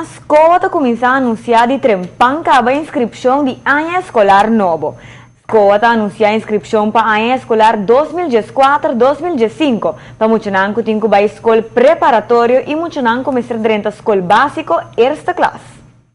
escola está começando a anunciar de trempanca a inscrição de ano escolar novo. A escola está anunciando a inscrição para ano escolar 2014-2015. Para muitos que tem que ir à escola preparatória e muitos que começar dentro da escola básica, ersta classe.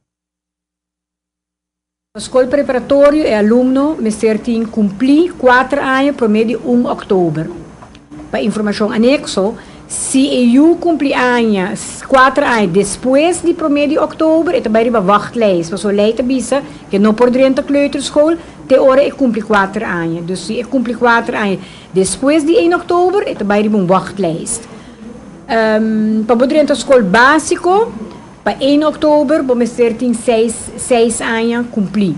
A escola preparatória é aluno, mas tem que cumprir 4 anos por meio de 1 de outubro. Para informação anexo, se eu cumprir 4 anos depois de 1 de outubro, é também uma wachtlijst. Mas o leite bisa que não pode dentro da kleuterschool, te hora é cumprir 4 anos. Dus se é cumprir 4 anos depois de 1 de outubro, é também uma wachtlijst. Para poder dentro da escola básica, para 1 de outubro, vamos ter 6 anos cumprir.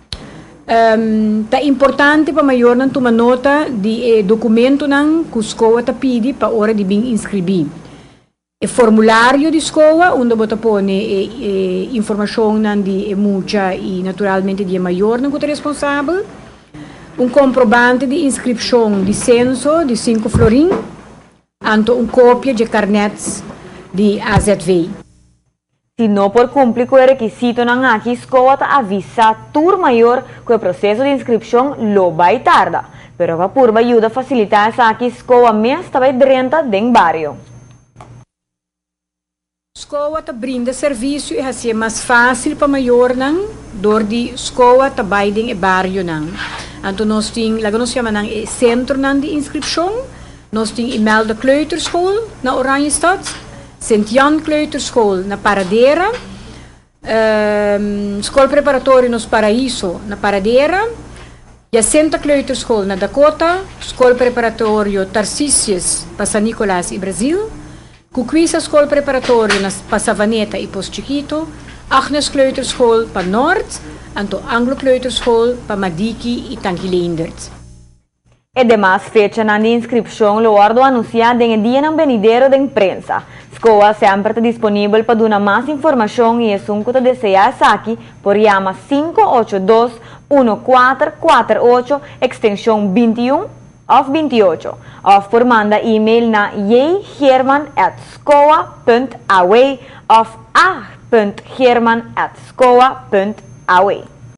É importante para maior não tomar nota de documento que a escola está pedindo para a hora de vir inscrever. O formulário de escola, onde você põe informação de muita e naturalmente de maior não é responsável. Comprovante de inscrição de censo de 5 florim, anto cópia de carnets de AZV. Se não por cumprir com o requisito, a escola avisa tur maior que o processo de inscrição lo vai tarda. Pero a purba ajuda a facilitar essa escola mesmo também dentro do bairro. A escola brinda serviço e assim é mais fácil para maior não, dor de escola também dentro do bairro não. Então nós chamamos centro de inscrição, nós temos e-mail da kleuterschool na Oranjestad. Sint-Jan Kleuterschool na Paradeira, Escola Preparatória nos Paraíso na Paradeira, Jacinta Kleuterschool na Dakota, Escola Preparatória Tarcísios para San Nicolás e Brasil, Cuquisa Escola Preparatória para Savaneta e Posto Chiquito, Agnes Kleuterschool para Norte, Anto Anglo Kleuterschool para Madiki e Tanquileendert. E demais fecha na inscrição lo ordo anunciado em dia na venideiro da imprensa. A escola sempre está disponível para dar mais informação e assunto que deseja aqui por chama 582-1448 extensão 21 ou 28 ou por manda e-mail na jgerman@scoa.awe ou a.german@scoa.awe.